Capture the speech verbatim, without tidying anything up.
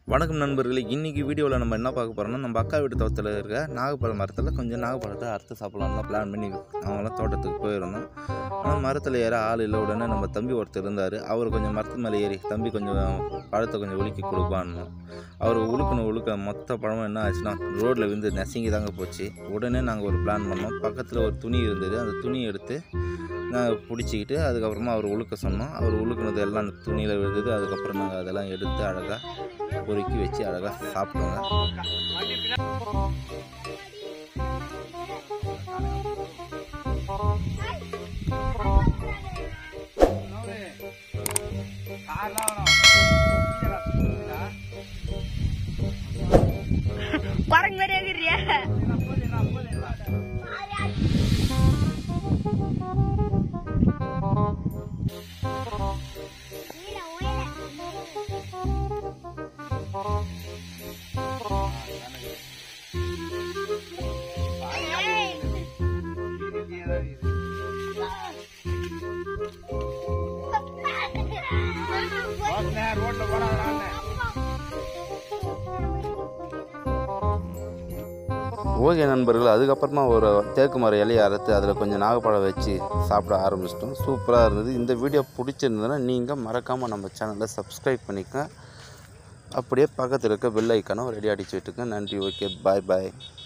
வணக்கம் நண்பர்களே, இன்றைக்கி வீடியோவில் நம்ம என்ன பார்க்க போகிறோம்னா, நம்ம அக்கா வீட்டு தோட்டத்தில் இருக்க நாகப்பழ மரத்தில் கொஞ்சம் நாகப்பழத்தை அறுத்து சாப்பிட்லாம்லாம் பிளான் பண்ணி அவங்களாம் தோட்டத்துக்கு போயிருந்தோம். ஆனால் மரத்தில் ஏற ஆள் இல்லை. உடனே நம்ம தம்பி ஒருத்தர் இருந்தார். அவர் கொஞ்சம் மரத்து மேலே ஏறி தம்பி கொஞ்சம் பழத்தை கொஞ்சம் உலுக்கி கொடுப்பான்னு அவர் உழுக்கணும் உழுக்க மொத்த பழமும் என்ன ஆச்சுன்னா ரோட்டில் விழுந்து நெசங்கி தாங்க போச்சு. உடனே நாங்கள் ஒரு பிளான் பண்ணோம். பக்கத்தில் ஒரு துணி இருந்தது. அந்த துணியை எடுத்து நாங்கள் பிடிச்சிக்கிட்டு அதுக்கப்புறமா அவர் உழுக்க சொன்னோம். அவர் உழுக்குனது எல்லாம் அந்த துணியில் விழுந்தது. அதுக்கப்புறம் நாங்கள் அதெல்லாம் எடுத்து அழகாக பொறுக்கி வச்சு அழகாக சாப்பிட்டோங்க. ஓகே நண்பர்கள், அதுக்கப்புறமா ஒரு தேக்கு மரம் இலையை அறுத்து அதில் கொஞ்சம் நாகப்பழம் வச்சு சாப்பிட ஆரம்பிச்சிட்டோம். சூப்பராக இருந்தது. இந்த வீடியோ பிடிச்சிருந்ததுன்னா நீங்கள் மறக்காமல் நம்ம சேனலை சப்ஸ்கிரைப் பண்ணிக்க. அப்படியே பக்கத்தில் இருக்க பெல் ஐக்கானும் ரெடி அடிச்சு விட்டுங்க. நன்றி. ஓகே, பாய் பாய்.